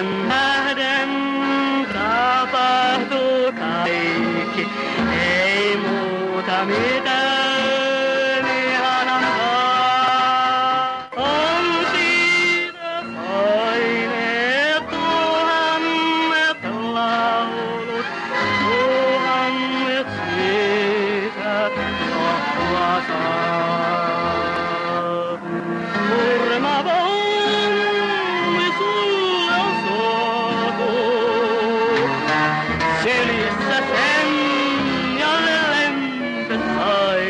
Yhden tähden tapahtuu kaikki, ei muuta mitään ihanampaa. On siitä soineet tuhannet laulut, tuhannet siitä lohtua saa. Sylissä sen jälleen sai.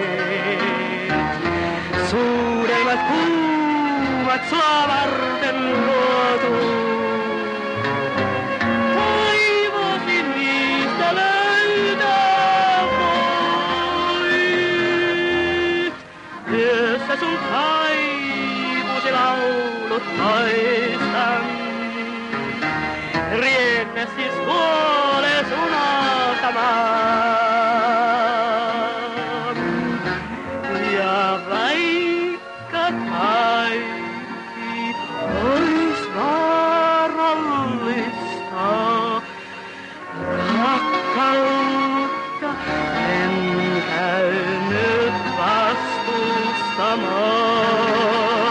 Suuremmat kuumat sua varten luotu. Toivoisin niistä löytää voit. Yössä sun kaipusi laulut toistan. Rienne siis huoles unohtamaan. Ja vaikka kaikki ois vaarallista, rakkautta en käy nyt vastustamaan.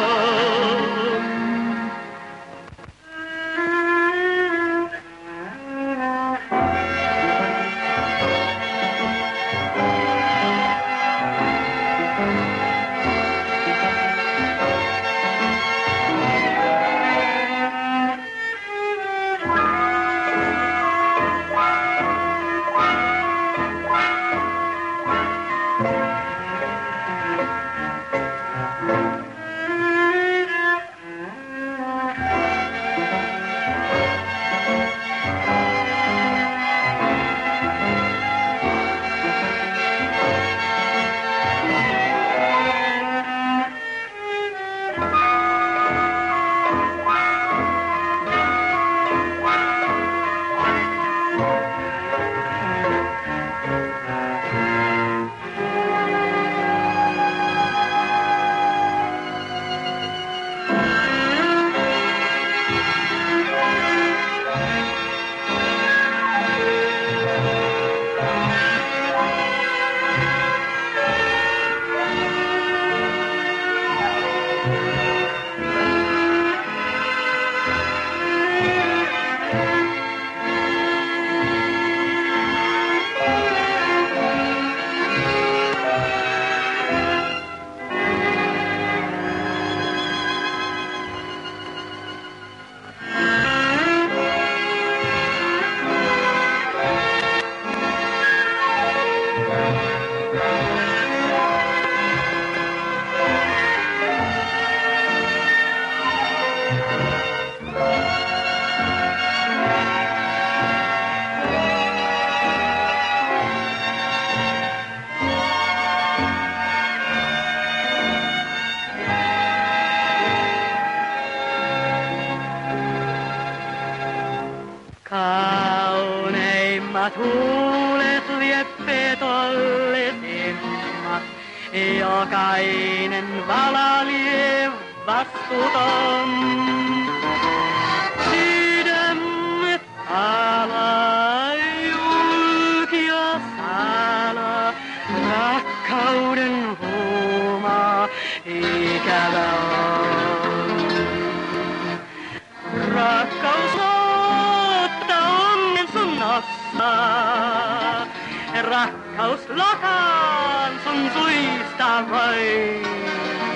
Kauneimmat huulet vie petollisimmat, jokainen vala lie vastuuton. Sydämet ala julkia sala, rakkauden huuma ikävä on. Rakkaus rakkaus lakaan sun suista vain.